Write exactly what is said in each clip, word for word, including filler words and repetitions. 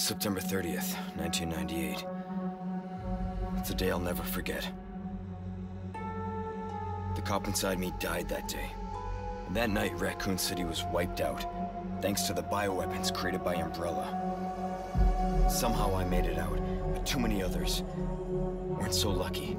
September thirtieth, nineteen ninety-eight. It's a day I'll never forget. The cop inside me died that day. And that night, Raccoon City was wiped out, thanks to the bioweapons created by Umbrella. Somehow I made it out, but too many others weren't so lucky.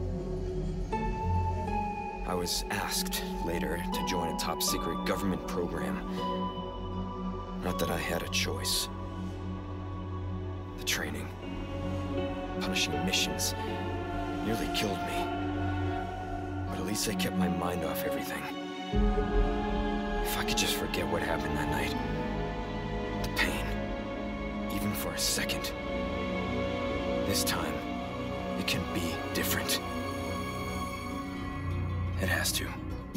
I was asked later to join a top-secret government program. Not that I had a choice. The training, punishing missions, nearly killed me. But at least I kept my mind off everything. If I could just forget what happened that night, the pain, even for a second. This time, it can be different. It has to.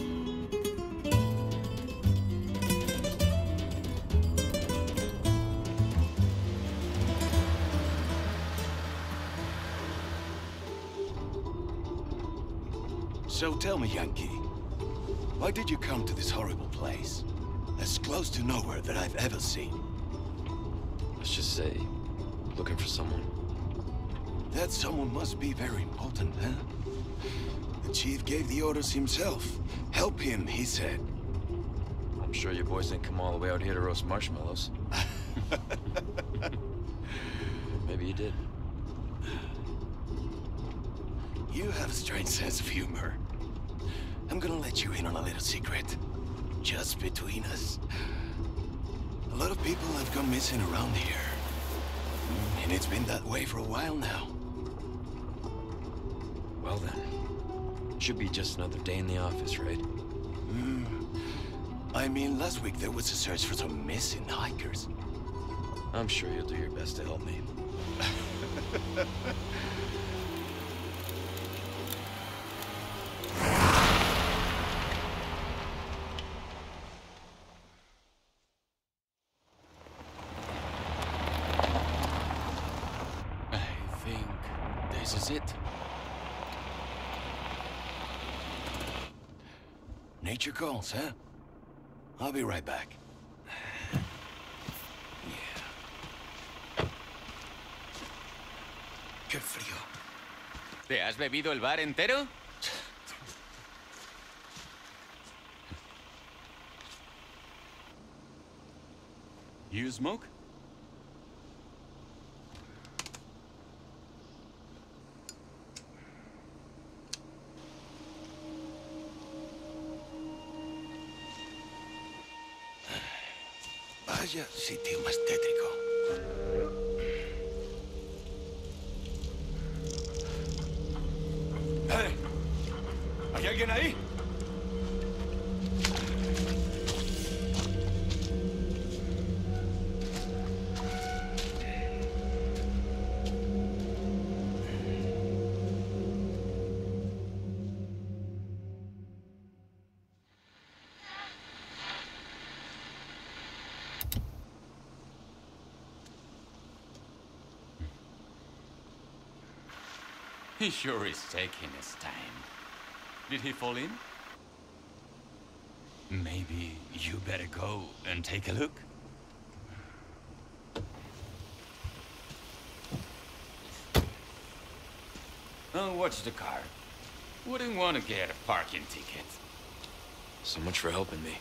So tell me, Yankee, why did you come to this horrible place? As close to nowhere that I've ever seen. Let's just say, looking for someone. That someone must be very important, huh? The chief gave the orders himself. Help him, he said. I'm sure your boys didn't come all the way out here to roast marshmallows. Maybe you did. You have a strange sense of humor. I'm gonna let you in on a little secret. Just between us. A lot of people have gone missing around here. And it's been that way for a while now. Well then, should be just another day in the office, right? Hmm. I mean, last week there was a search for some missing hikers. I'm sure you'll do your best to help me. This is it. Nature calls, huh? I'll be right back. Yeah. Qué frío. ¿Te has bebido el bar entero? You smoke? Vaya sitio más tétrico. ¡Eh! ¿Hay alguien ahí? He sure is taking his time. Did he fall in? Maybe you better go and take a look. Oh, watch the car. Wouldn't want to get a parking ticket. So much for helping me.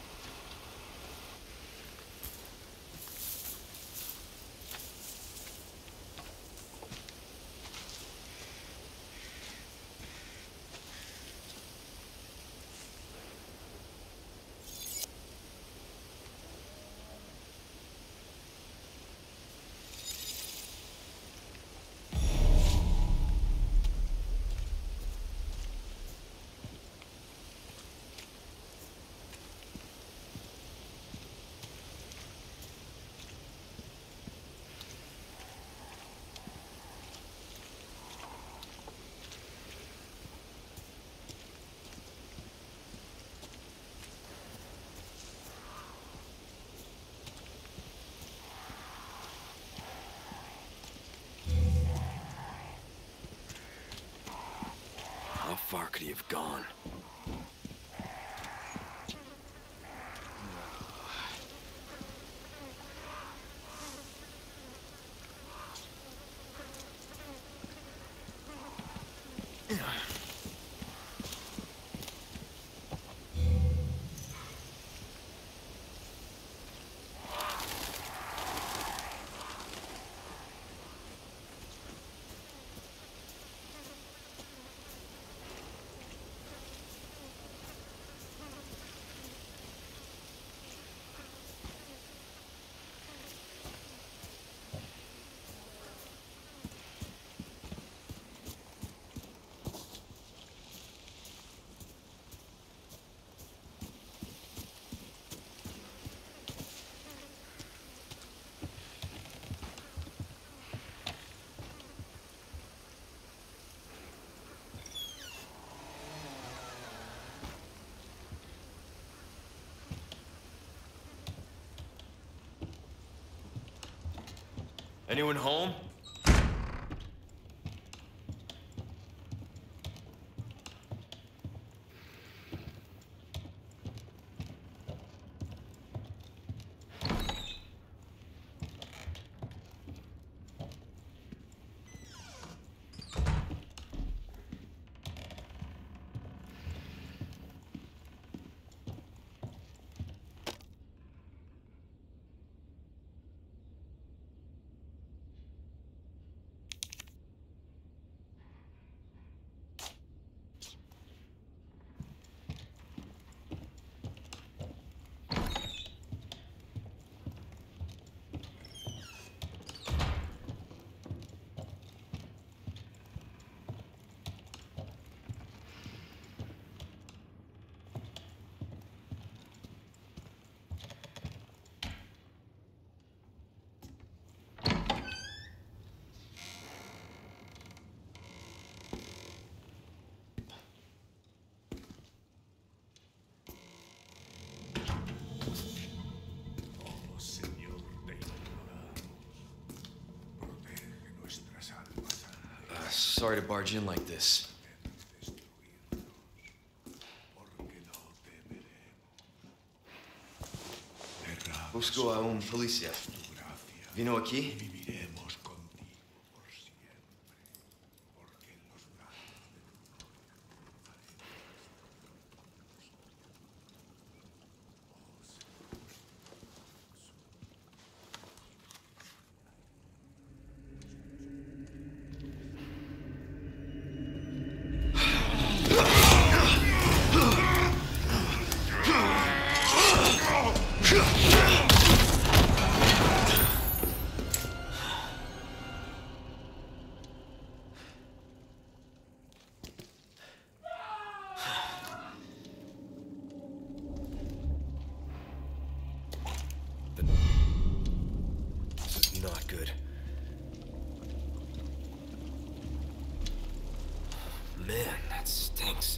How far could he have gone? Anyone home? Sorry to barge in like this. Busco a un policía. Vino aquí? Not good. Man, that stinks.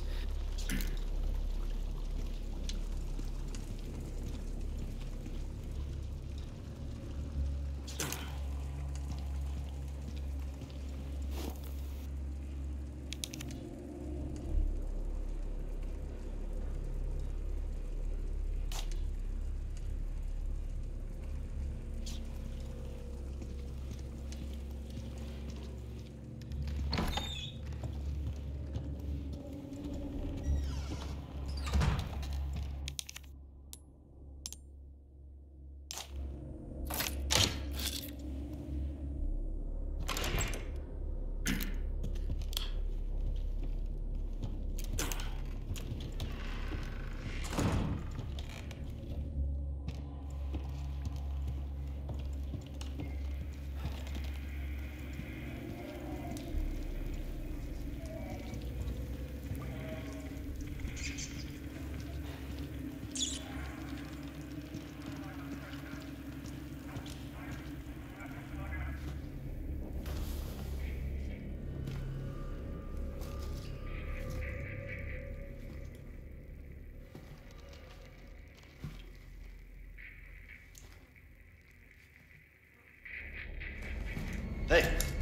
Hey.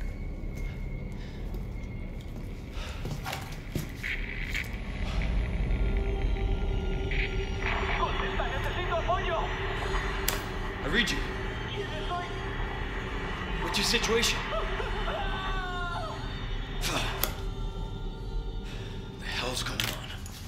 Contesta, necesito apoyo. I read you. ¿Quién soy? What's your situation? The hell's going on?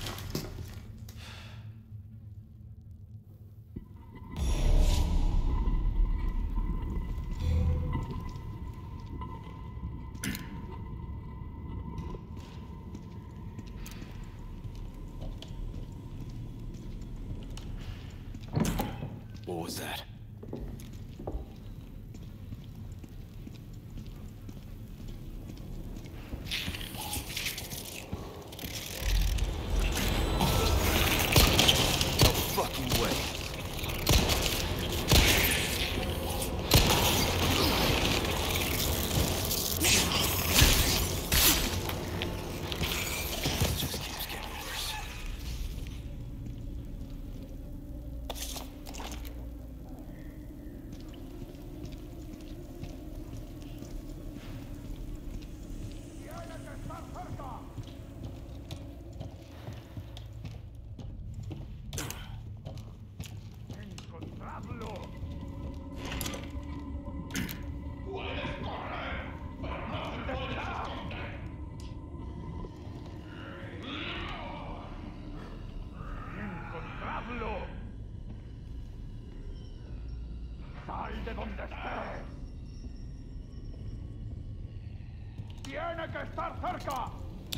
What was that? No fucking way. Just keeps getting worse. donde esté. ¡Tiene que estar cerca!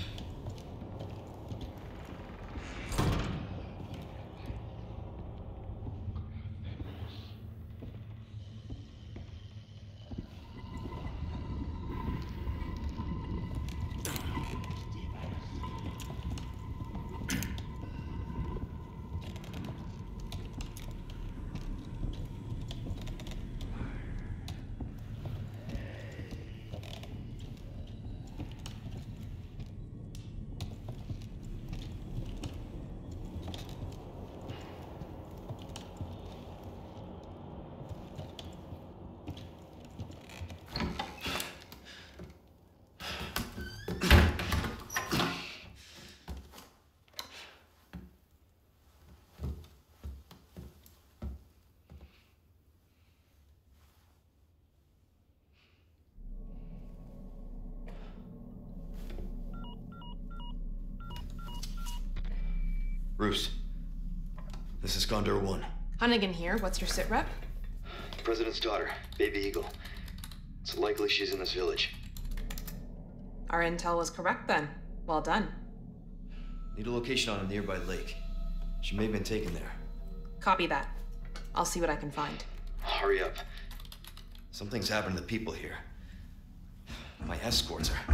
Bruce, this is Condor One. Hunnigan here. What's your sit rep? President's daughter, Baby Eagle. It's likely she's in this village. Our intel was correct then. Well done. Need a location on a nearby lake. She may have been taken there. Copy that. I'll see what I can find. Hurry up. Something's happened to the people here. My escorts are...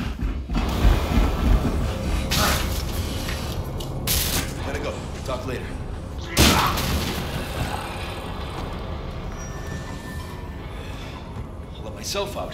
Gotta go. Talk later. I'll let myself out.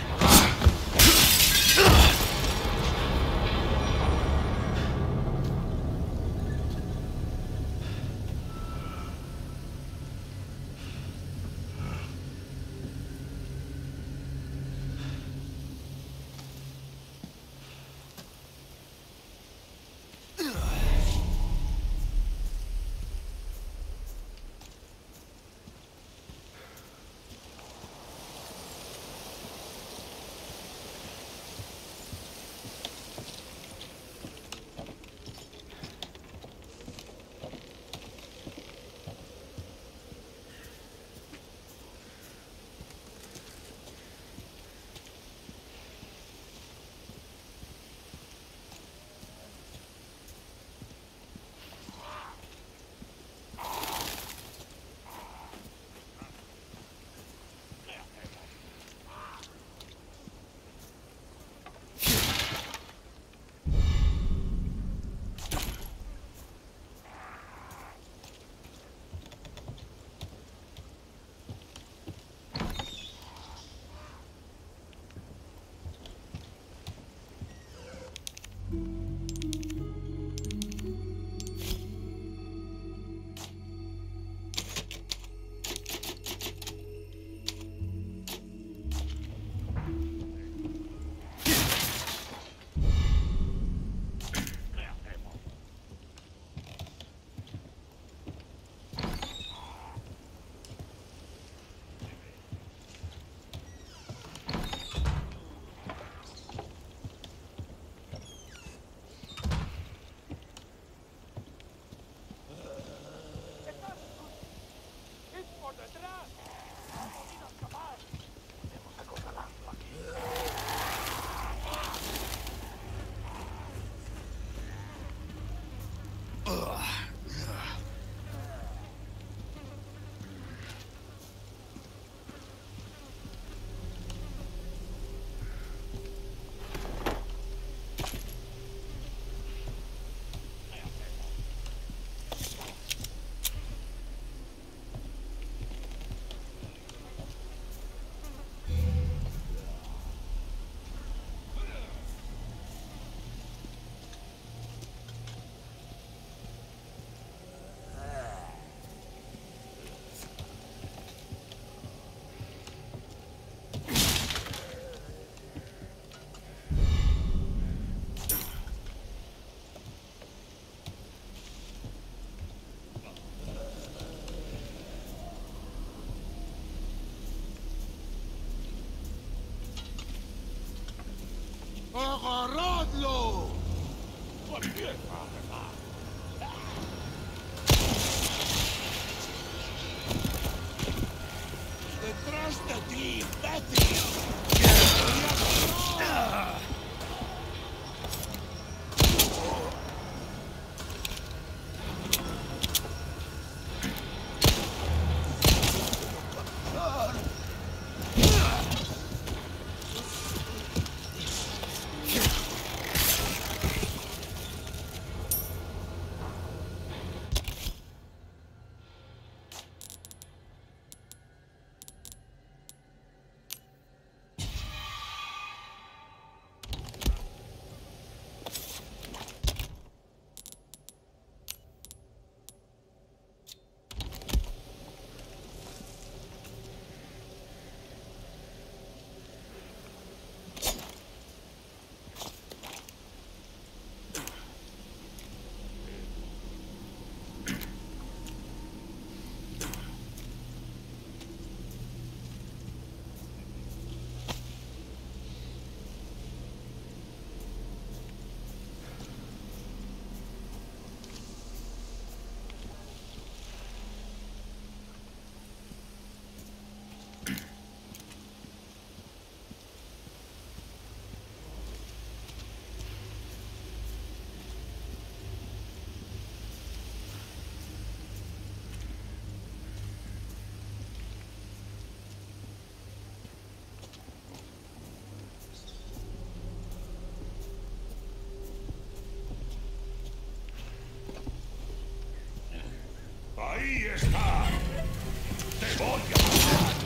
Ahí está. Te voy a matar.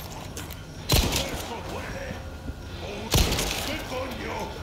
Eso duele. ¿Qué coño?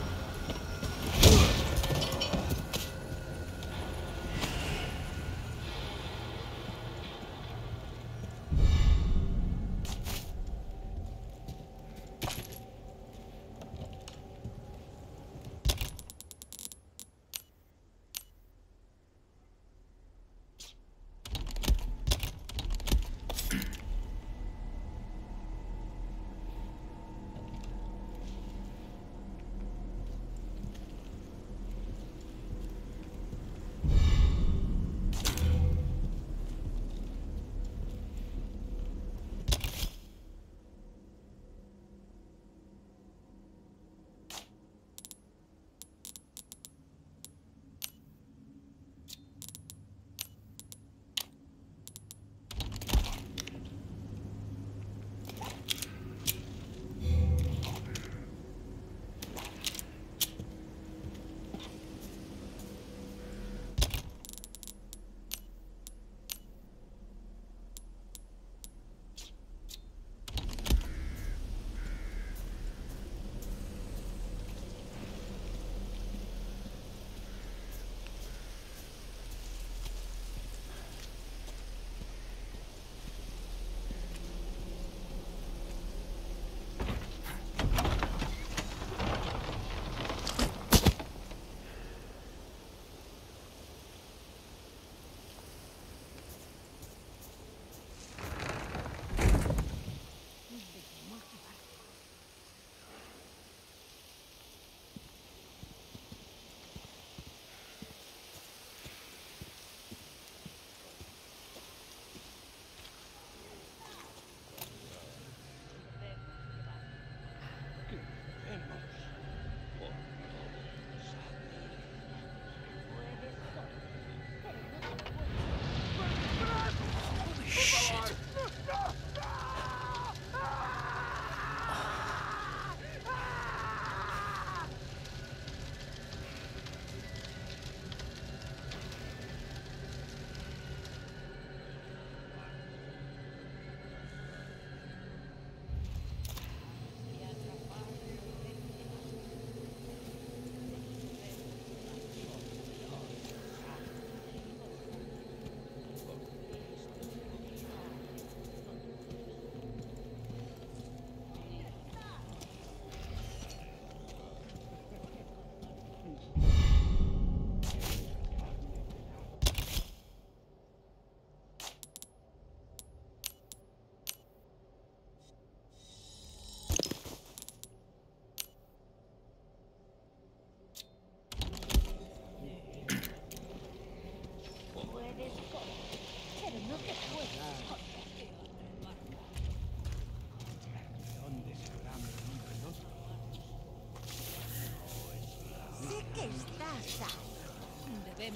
¿Dónde se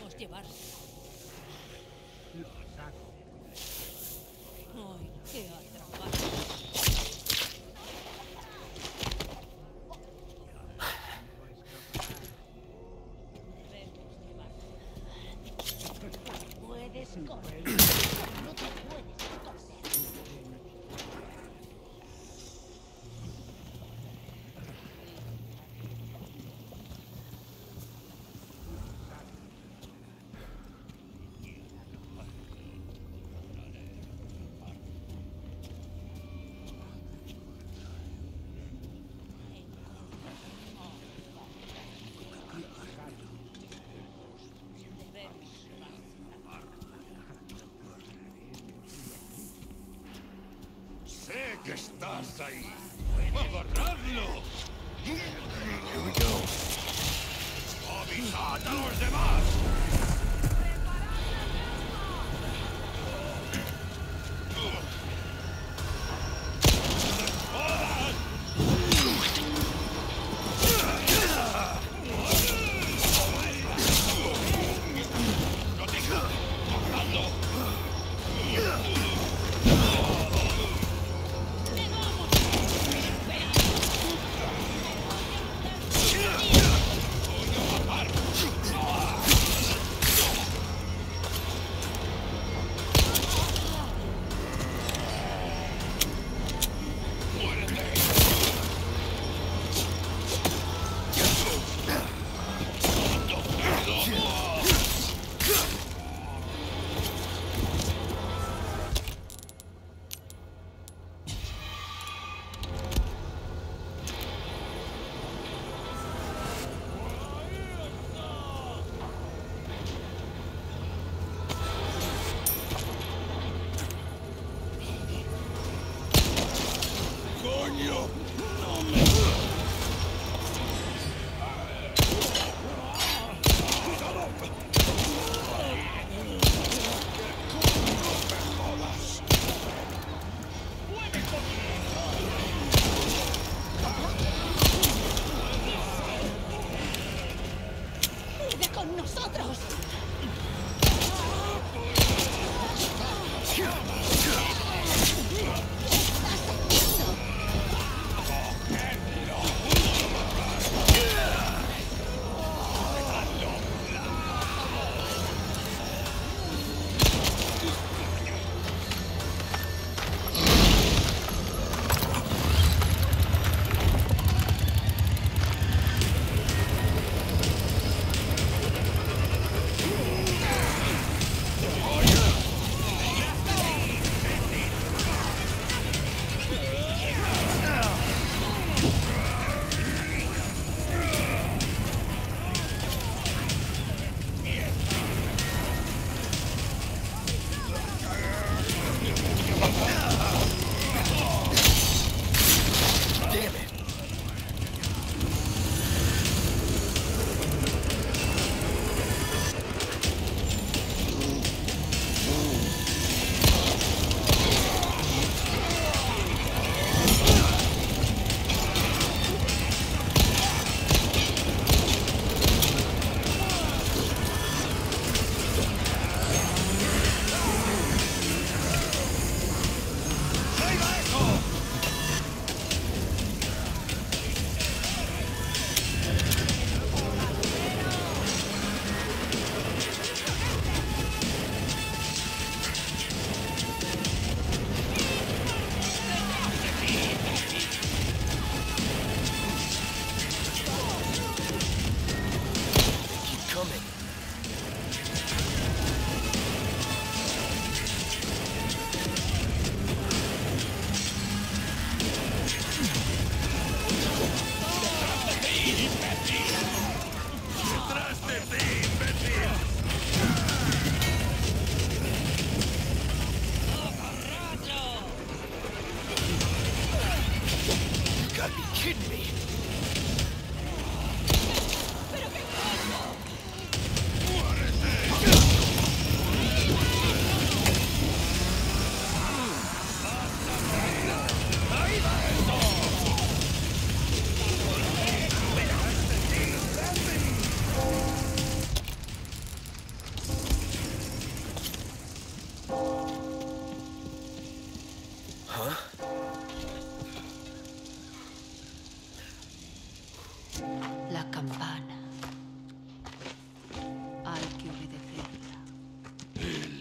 Debemos llevar. Ay, qué atrapado. Puedes correr. No te puedes esconder. Sé que estás ahí. ¡Agarradlo! Here we go. ¡Avisad a los demás!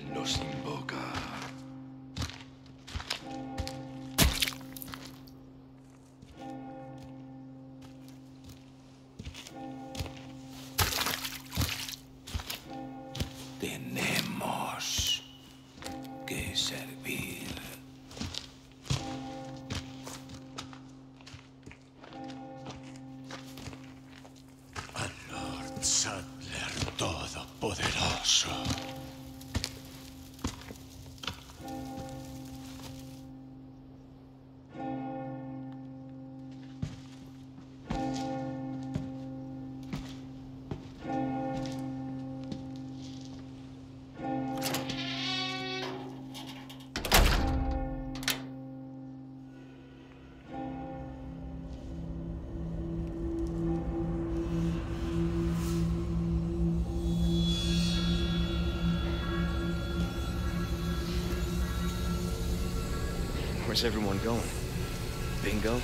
los invoca. Tenemos que servir. Al Lord Saddler Todopoderoso. Where's everyone going? Bingo?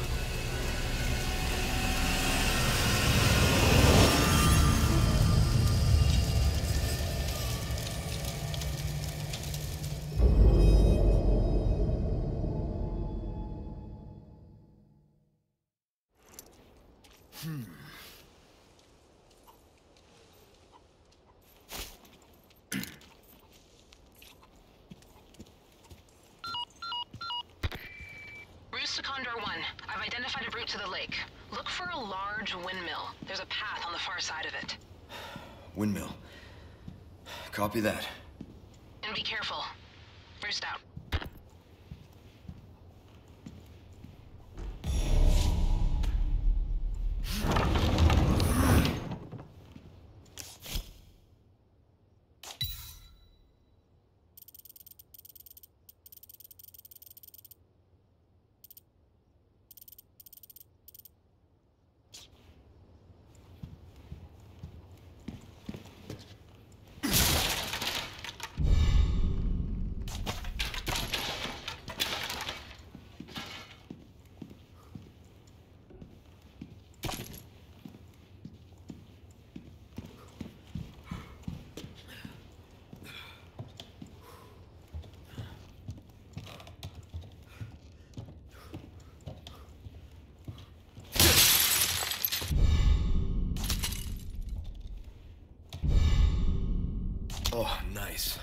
Condor one, I've identified a route to the lake. Look for a large windmill. There's a path on the far side of it. Windmill. Copy that. And be careful. Roost out. Oh, nice.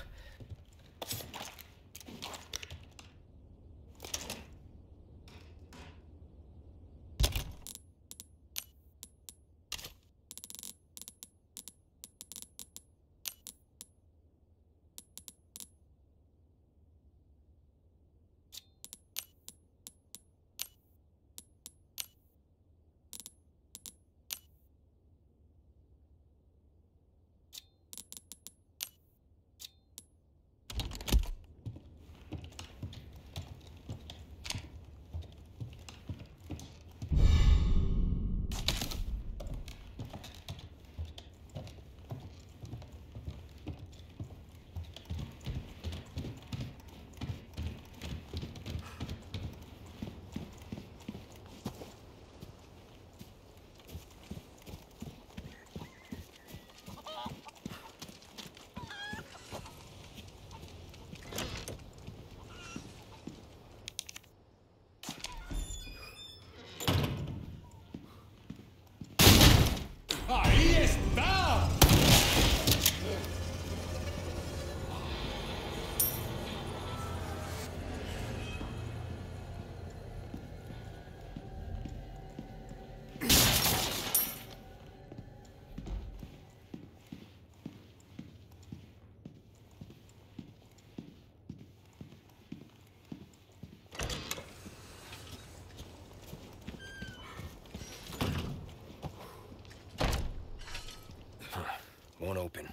¡Ahí está! Won't open.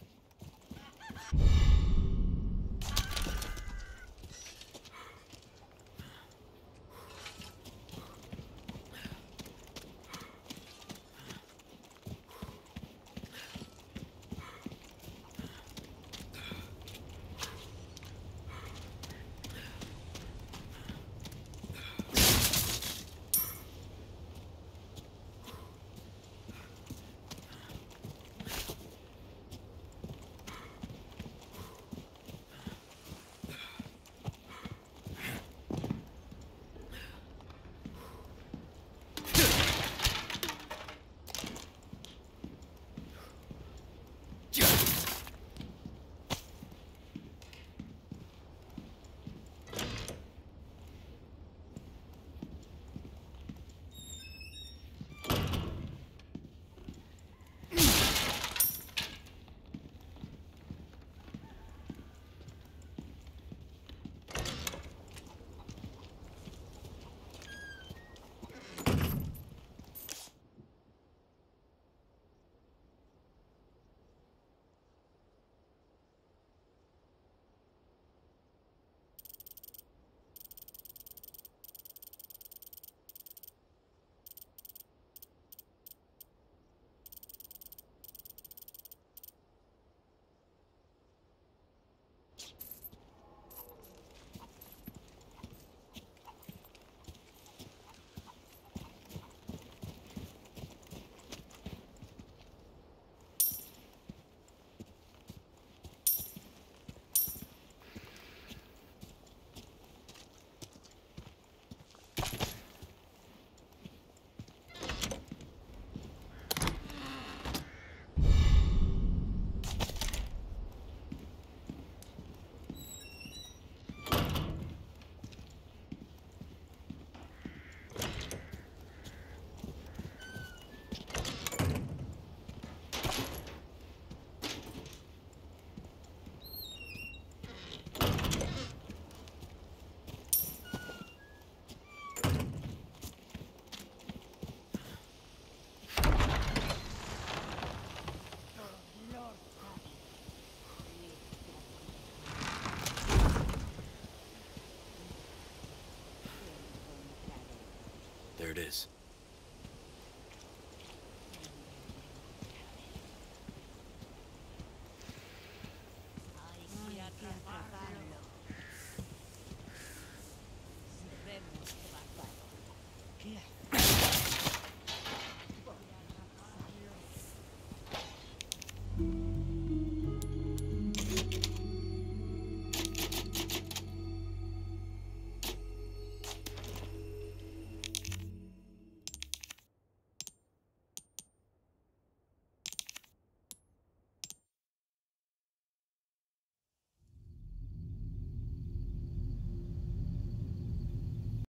it is.